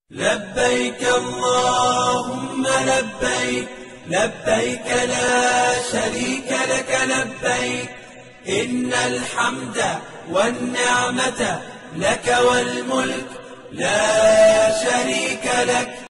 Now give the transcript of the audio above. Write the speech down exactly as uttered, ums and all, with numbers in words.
لبيك اللهم لبيك لبيك لا شريك لك لبيك إن الحمد والنعمة لك والملك لا شريك لك.